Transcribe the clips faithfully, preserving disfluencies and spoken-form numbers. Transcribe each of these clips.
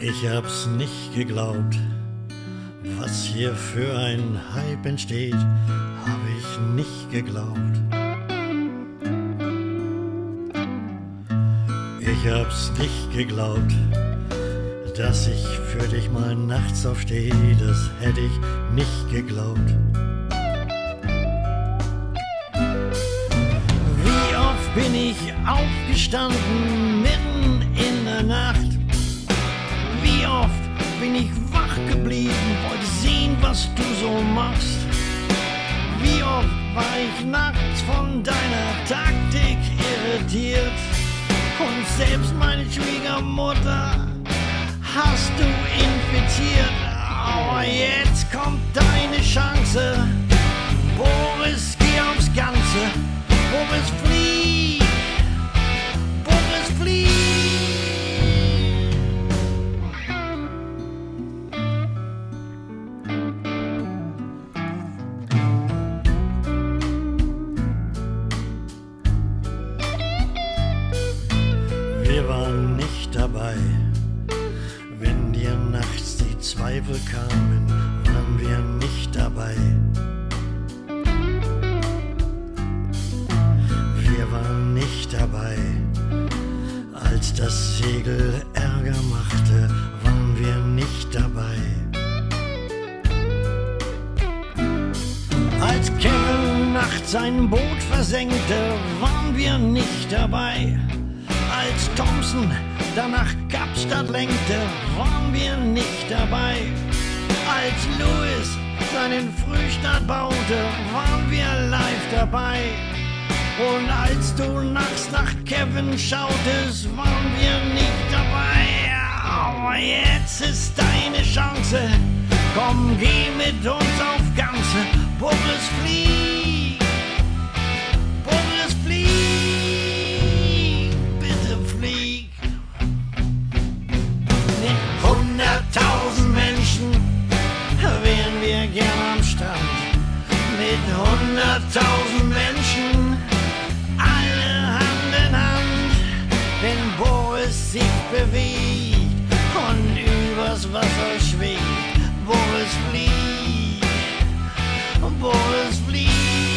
Ich hab's nicht geglaubt, was hier für ein Hype entsteht, hab ich nicht geglaubt. Ich hab's nicht geglaubt, dass ich für dich mal nachts aufsteh, das hätte ich nicht geglaubt. Wie oft bin ich aufgestanden mitten in der Nacht? Wie oft bin ich wach geblieben, wollte sehen, was du so machst. Wie oft war ich nachts von deiner Taktik irritiert. Und selbst meine Schwiegermutter hast du infiziert. Aber jetzt kommt deine Chance. Boris, geh aufs Ganze. Boris, flieg. Boris, flieg. Wir waren nicht dabei, wenn dir nachts die Zweifel kamen, waren wir nicht dabei. Wir waren nicht dabei, als das Segel Ärger machte, waren wir nicht dabei. Als Kevin nachts sein Boot versenkte, waren wir nicht dabei. Als Thompson danach Kapstadt lenkte, waren wir nicht dabei. Als Lewis seinen Frühstart baute, waren wir live dabei. Und als du nachts nach Kevin schautest, waren wir nicht dabei. Aber jetzt ist deine Chance. Komm, geh mit uns auf Ganze. Boris, flieg. Boris, flieg. Bitte flieg. Mit hunderttausend Menschen wären wir gern am Strand. Mit hunderttausend Menschen, alle Hand in Hand. Wenn Boris sich bewegt und übers Wasser schwebt. Boris, flieg. Boris, flieg.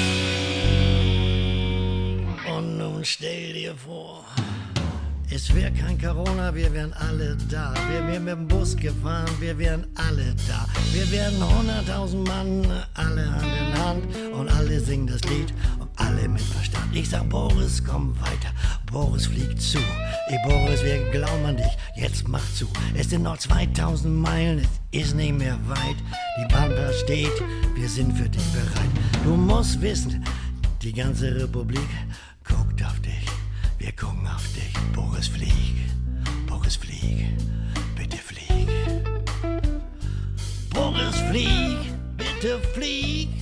Und nun stell dir vor, es wäre kein Corona, wir wären alle da. Wir wären mit dem Bus gefahren, wir wären alle da. Wir wären hunderttausend Mann, alle Hand in Hand. Und alle singen das Lied und alle mit Verstand. Ich sag, Boris, komm weiter. Boris, flieg zu. Ey, Boris, wir glauben an dich. Jetzt mach zu. Es sind noch zweitausend Meilen, es ist nicht mehr weit. Die Pampa steht, wir sind für dich bereit. Du musst wissen, die ganze Republik guckt auf dich. Wir gucken auf dich. Boris, flieg. Boris, flieg. Bitte flieg. Boris, flieg. Bitte flieg.